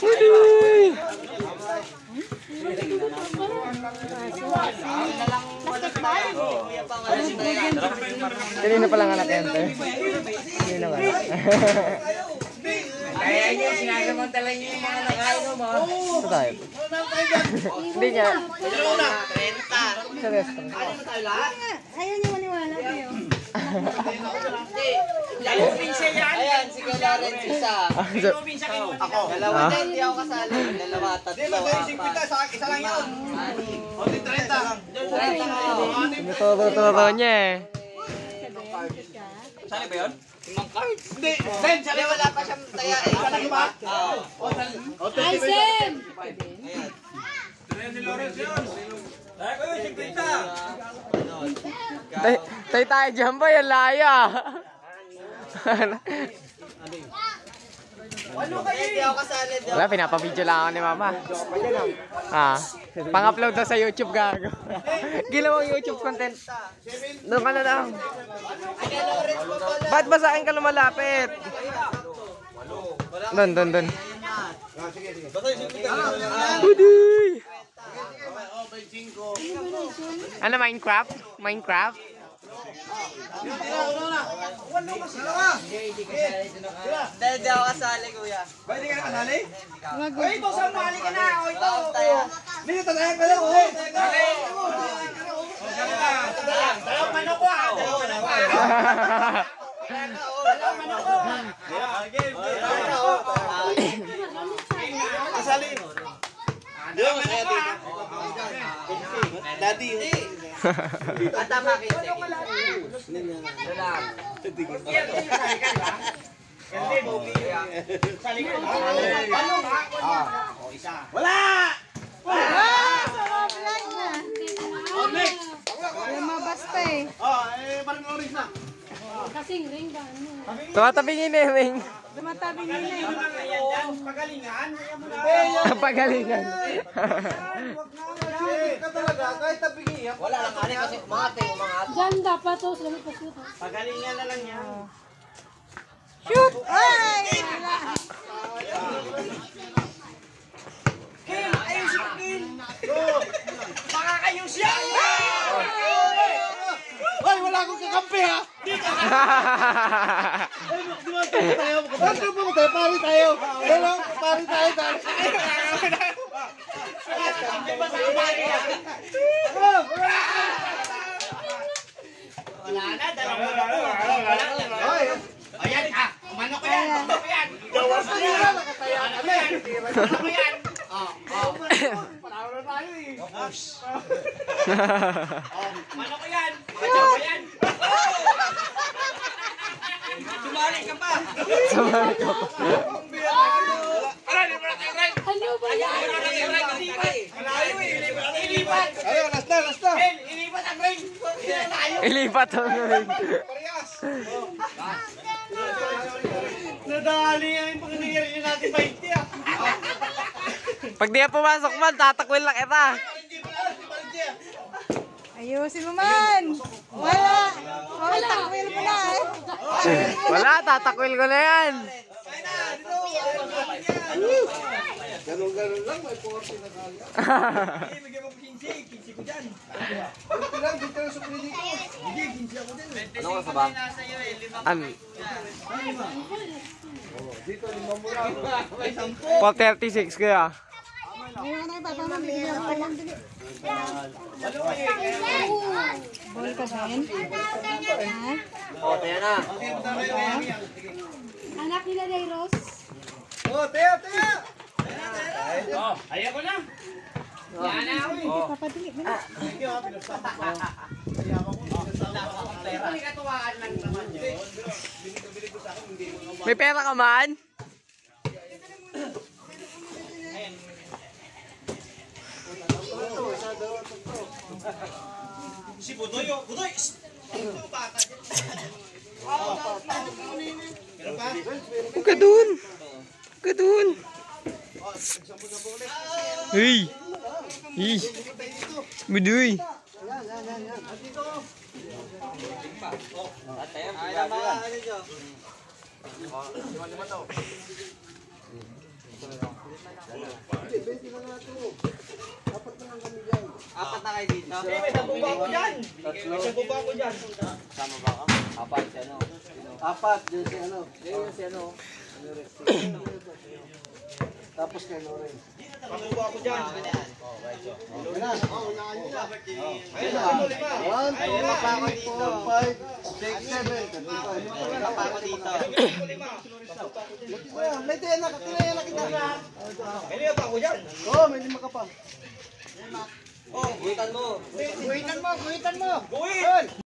Uy! Kanina pa lang anak enter. Kanina ba? Kaya nyo, sinasamantalan nyo yung mga nakain mo. Ito tayo. Hindi nga. 30. Sa restaurant. Ayaw niyo maniwala kayo. Ayan, si Galaren isa. Ako. Dalawa na, hindi ako kasali. Dalawa, tatlo, apat. Isa lang yun. 30. 30 Totoo niya eh. Sali ba yun? Imang cards. Hindi. Sen, sali Wala pa siyang taya. Sali ba? Ay, Sam! Tay tayo dyan ba? Yan laya. Hindi ako kasali. Wala, pinapabidyo lang ako ni mama. Pang-upload daw sa YouTube, gago. Ginawang YouTube content. Doon ka na lang. Ba't ba sa akin ka lumalapit? Doon. Uduy! Ano, Minecraft? Minecraft? Hindi ako kasali, kuya. Ba, hindi ka nakasali? Wag. Uy, ito, sumali ka na. O, ito. Taya. Hindi, tatayan ka lang. Uy, dalawang manok ko. Dalawang manok ko. Kasali. Dalawang manok ko. Daddy. At tama kayo. Wala! Sarap lang na. Oh, next! Lumabas pa eh. Oh, parang orange na. Kasing ring ba? Ano? Tumatabingin eh, Ring. Dumatabi nila eh. Pagalingan. Pagalingan. Ka talaga, kahit tabingi. Wala lang kani kasi umate. Diyan dapat to. Sila may pasyo to. Pagalingan na lang yan. Shoot! Ay! Wala. Kim, ayun si Kim. Baka kayo siya. Hoy, wala akong kakampi ha. Ay, dumatay tayo. Bakit mo tayo? Pari tayo. Wala, pari tayo. Hindi ba sa pari ha? Wala na, dalawang manok. Ayan ah, manok ko yan. Manok ko yan. Gawas na yan. Nakataya kami. Manok ko yan. Panalo na tayo eh. Manok ko yan. Manok ko yan. Sumali ka pa. Sumali ka pa. Ano ba natin, Ray? Ano ba yan? Ano natin, Ray? Malayo eh. Ilipat. Ayun, last na. Ilipat ang Ray. Ilipat ang Ring. Parehas. Nadali ang pangyayari natin 20 ah. Pag di ka pumasok man, tatakwil lang kita. Ayusin mo man. Wala. Wala. Takwil mo na eh. Wala, tatakwil ko na yan. Ganun lang, may 40 na kaya. Bigyan mo 15 ko dyan. Dito lang sa pili ko. Hindi, 15 ako dyan. Ano ka sa ba? Ano? Dito, 5 mo lang. 436 kaya. Ngayon na ipapamang bigyan ko lang dili. Ball ka ba yun? Ha? Oh, tayo na. Anak nila ni Rose. Oh, Teo! Oh, ayaw ko na. Yan na ako eh. Papadili mo na. Thank you, ha. Pinagsabi ko. Ayaw ko. Pera. Katuwaan lang naman yun. Binili ko sa akin, hindi mo May pera ka man? Si Budoy, oh. Budoy! Ito, bata. Meron pa? Huwag ka dun. Huwag ka dun. Hey. Hey. Budoy. Ay, naman, ano nyo? Apat na kayo dito. May sabuba ako dyan. Tatlo. May sabuba ako dyan. Sama ba ka? Apat si ano? Apat, yun si ano. Yun si ano. Tapos kay Loren. Sabuba ako dyan. Yan. Unahan nyo na. Ayun, ano, lima. 1, 2, 3, 4, 5, 6, 7. Wala pa ako dito. Lima. May tiyan na, tinaya na kita. May lima pa ako dyan. Oo, may lima ka pa. Oh, guhitan mo. Guhit!